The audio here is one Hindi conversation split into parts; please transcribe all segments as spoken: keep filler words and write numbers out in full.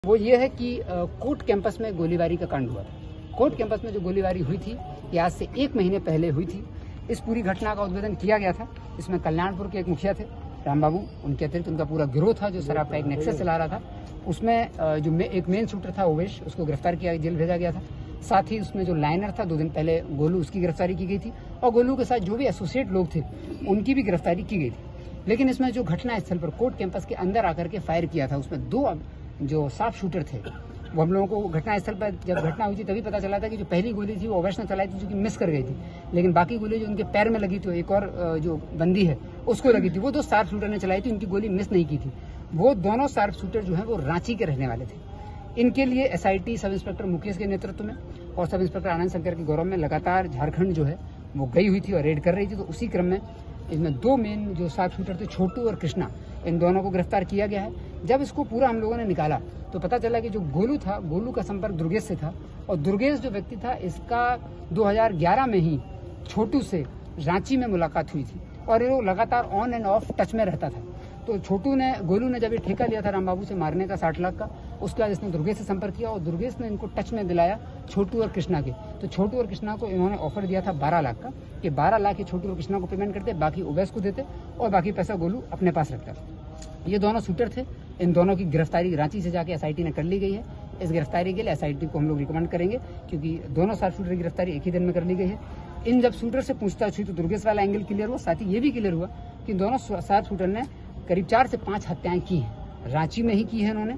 वो ये है कि कोर्ट कैंपस में गोलीबारी का कांड हुआ था। कोर्ट कैंपस में जो गोलीबारी हुई थी ये आज से एक महीने पहले हुई थी। इस पूरी घटना का उद्भेदन किया गया था। इसमें कल्याणपुर के एक मुखिया थे राम बाबू, उनके अतिरिक्त उनका पूरा गिरोह था जो शराब का एक नेक्सस चला रहा था। उसमें जो एक मेन शूटर था ओवेश, उसको गिरफ्तार किया, जेल भेजा गया था। साथ ही उसमें जो लाइनर था दो दिन पहले गोलू, उसकी गिरफ्तारी की गई थी और गोलू के साथ जो भी एसोसिएट लोग थे उनकी भी गिरफ्तारी की गई थी। लेकिन इसमें जो घटना स्थल पर कोर्ट कैंपस के अंदर आकर के फायर किया था, उसमें दो जो साफ शूटर थे, वो हम लोगों को घटना स्थल पर जब घटना हुई थी तभी पता चला था कि जो पहली गोली थी वो ओवेश ने चलाई थी, जो कि मिस कर गई थी। लेकिन बाकी गोली जो उनके पैर में लगी थी, एक और जो बंदी है उसको लगी थी, वो दो शार्प शूटर ने चलाई थी, उनकी गोली मिस नहीं की थी। वो दोनों शार्प शूटर जो है वो रांची के रहने वाले थे। इनके लिए एसआईटी सब इंस्पेक्टर मुकेश के नेतृत्व में और सब इंस्पेक्टर आनंद शंकर के गौरव में लगातार झारखंड जो है वो गई हुई थी और रेड कर रही थी। तो उसी क्रम में इसमें दो मेन जो शार्प शूटर थे, छोटू और कृष्णा, इन दोनों को गिरफ्तार किया गया है। जब इसको पूरा हम लोगों ने निकाला तो पता चला कि जो गोलू था, गोलू का संपर्क दुर्गेश से था और दुर्गेश जो व्यक्ति था इसका दो हज़ार ग्यारह में ही छोटू से रांची में मुलाकात हुई थी और ये लगातार ऑन एंड ऑफ टच में रहता था। तो छोटू ने, गोलू ने जब ये ठेका लिया था राम बाबू से मारने का साठ लाख का, उसके बाद इसने दुर्गेश से संपर्क किया और दुर्गेश ने इनको टच में दिलाया छोटू और कृष्णा के। तो छोटू और कृष्णा को इन्होंने ऑफर दिया था बारह लाख का कि बारह लाख ये छोटू और कृष्णा को पेमेंट करते, बाकी ओवेश को देते और बाकी पैसा गोलू अपने पास रखता। ये दोनों शूटर थे। इन दोनों की गिरफ्तारी रांची से जाके एसआईटी ने कर ली गई है। इस गिरफ्तारी के लिए एसआईटी को हम लोग रिकमेंड करेंगे क्योंकि दोनों शार्प शूटर की गिरफ्तारी एक ही दिन में कर ली गई है। इन जब शूटर से पूछताछ हुई तो दुर्गेश वाला एंगल क्लियर हुआ, साथ ही ये भी क्लियर हुआ कि दोनों शार्प शूटर ने करीब चार से पांच हत्याएं की हैं। रांची में ही की है इन्होंने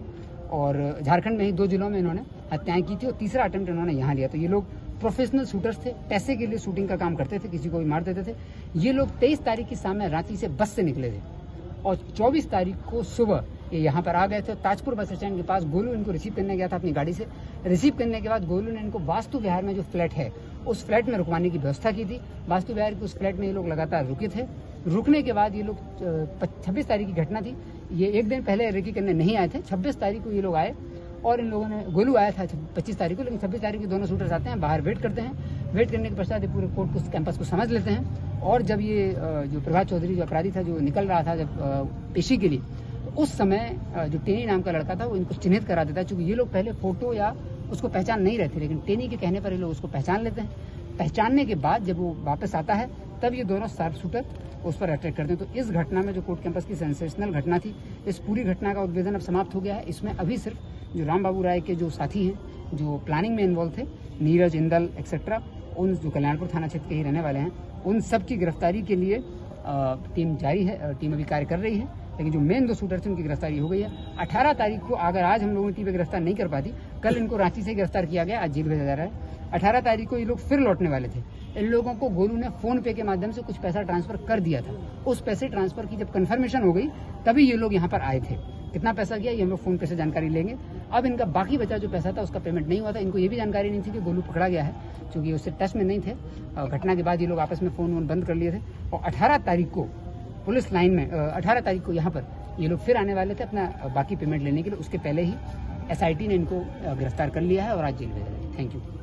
और झारखंड में ही दो जिलों में इन्होंने हत्याएं की थी और तीसरा अटेम्प्ट इन्होंने यहाँ लिया। तो ये लोग प्रोफेशनल शूटर्स थे, पैसे के लिए शूटिंग का काम करते थे, किसी को भी मार देते थे। ये लोग तेईस तारीख की शाम में रांची से बस से निकले थे और चौबीस तारीख को सुबह ये यहाँ पर आ गए थे। ताजपुर बस स्टैंड के पास गोलू इनको रिसीव करने गया था अपनी गाड़ी से। रिसीव करने के बाद गोलू ने इनको वास्तु विहार में जो फ्लैट है उस फ्लैट में रुकवाने की व्यवस्था की थी। वास्तु विहार के उस फ्लैट में ये लोग लगातार रुके थे। रुकने के बाद ये लोग छब्बीस तारीख की घटना थी, ये एक दिन पहले रेकी करने नहीं आए थे। छब्बीस तारीख को ये लोग आए और इन लोगों ने, गोलू आया था पच्चीस तारीख को, लेकिन छब्बीस तारीख को दोनों शूटर्स आते हैं, बाहर वेट करते हैं। वेट करने के पश्चात ये पूरे कोर्ट को, कैंपस को समझ लेते हैं और जब ये जो प्रभात चौधरी जो अपराधी था जो निकल रहा था जब पेशी के लिए, तो उस समय जो टेनी नाम का लड़का था वो इनको चिन्हित करा देता है। चूंकि ये लोग पहले फोटो या उसको पहचान नहीं रहे थे, लेकिन टेनी के कहने पर ये लोग उसको पहचान लेते हैं। पहचानने के बाद जब वो वापस आता है तब ये दोनों शार्प शूटर उस पर अटैक करते हैं। तो इस घटना में जो कोर्ट कैंपस की सेंसेशनल घटना थी, इस पूरी घटना का उद्भेदन अब समाप्त हो गया है। इसमें अभी सिर्फ जो राम बाबू राय के जो साथी हैं जो प्लानिंग में इन्वॉल्व थे, नीरज, इंदल एक्सेट्रा, उन जो कल्याणपुर थाना क्षेत्र के ही रहने वाले हैं, उन सब की गिरफ्तारी के लिए टीम जारी है, टीम अभी कार्य कर रही है। लेकिन जो मेन दो शूटर थे उनकी गिरफ्तारी हो गई है। अठारह तारीख को, अगर आज हम लोगों ने टीम गिरफ्तार नहीं कर पाती, कल इनको रांची से गिरफ्तार किया गया, आज जेल भेजा जा रहा है। अठारह तारीख को ये लोग फिर लौटने वाले थे। इन लोगों को गोलू ने फोन पे के माध्यम से कुछ पैसा ट्रांसफर कर दिया था। उस पैसे ट्रांसफर की जब कंफर्मेशन हो गई तभी ये लोग यहाँ पर आए थे। कितना पैसा गया ये हम लोग फोन पे से जानकारी लेंगे। अब इनका बाकी बचा जो पैसा था उसका पेमेंट नहीं हुआ था। इनको ये भी जानकारी नहीं थी कि गोलू पकड़ा गया है, क्योंकि उससे टच में नहीं थे। घटना के बाद ये लोग आपस में फोन वोन बंद कर लिए थे और अठारह तारीख को पुलिस लाइन में, अठारह तारीख को यहाँ पर ये लोग फिर आने वाले थे अपना बाकी पेमेंट लेने के लिए। उसके पहले ही एसआईटी ने इनको गिरफ्तार कर लिया है और आज जेल भेजा है। Thank you.